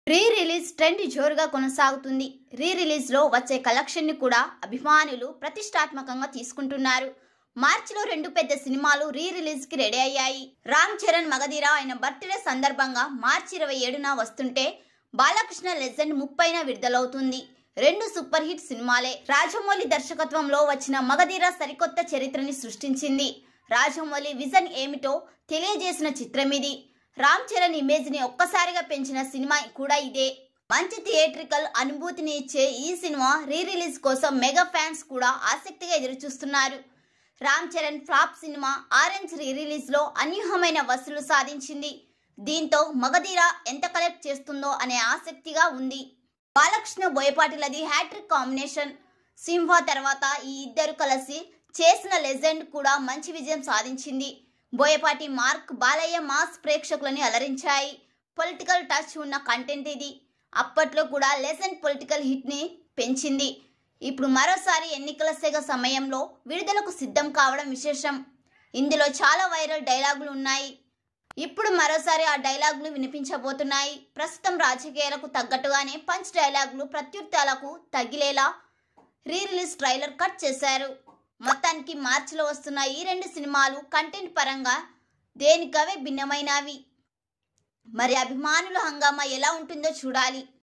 Re release trend జోరుగా కొనసాగుతుంది. రీ release లో వచ్చే కలెక్షన్ ని కూడా అభిమానులు ప్రతిష్టాత్మకంగా తీసుకుంటున్నారు. మార్చిలో 2 పెద్ద సినిమాలు రీ రిలీజ్ కి రెడీ అయ్యాయి. రామ్ చరణ్ మగధీర ఆయన బర్త్డే సందర్భంగా మార్చి 27న వస్తుంటే, బాలకృష్ణ లెజెండ్ 30న విడుదలవుతుంది. 2 సూపర్ హిట్ సినిమాలే. రాజమౌళి దర్శకత్వంలో వచ్చిన మగధీర సరికొత్త చరిత్రని సృష్టించింది. రాజమౌళి విజన్ ఏమిటో తెలియజేసిన చిత్రం ఇది. రామ్ చరణ్ ఇమేజ్ ని ఒక్కసారిగా పెంచిన సినిమా కూడా ఇదే. మంచి థియేట్రికల్ అనుభూతిని ఇచ్చే ఈ సినిమా రీ రిలీజ్ కోసం మెగా ఫ్యాన్స్ కూడా ఆసక్తిగా ఎదురుచూస్తున్నారు. Ram Charan flop cinema Orange re release లో అనూహ్యమైన వసూలు సాధించింది. దీంతో మగధీర ఎంత కలెక్ట్ చేస్తుందో అనే ఆసక్తిగా ఉంది. బాలకృష్ణ బోయపాటిలది హ్యాట్రిక్ కాంబినేషన్. సింహ తర్వాత ఈ ఇద్దరు కలిసి చేసిన లెజెండ్ కూడా మంచి విజయం సాధించింది. బోయపాటి మార్క్, బాలయ్య మాస్ ప్రేక్షకులని అలరించాయి. పొలిటికల్ టచ్ ఉన్న కంటెంట్ ఇది. అప్పట్లో కూడా లెజెండ్ పొలిటికల్ హిట్ ని పెంచింది. ఇప్పుడు మరోసారి ఎన్నికల సెగ సమయంలో విడుదలకు సిద్ధం కావడం విశేషం. ఇందులో చాలా వైరల్ డైలాగులు ఉన్నాయి. ఇప్పుడు మరోసారి ఆ డైలాగులు వినిపించబోతున్నాయి. ప్రస్తుతం రాజకీయాలకు తగ్గట్టుగానే పంచ్ డైలాగులు ప్రత్యుత్తరాలకు తగిలేలా రీ రిలీజ్ ట్రైలర్ కట్ చేశారు. మొత్తానికి మార్చిలో వస్తున్న ఈ 2 సినిమాలు కంటెంట్ పరంగా దేనికవే భిన్నమైనవి. మరి అభిమానుల హంగామా ఎలా ఉంటుందో చూడాలి.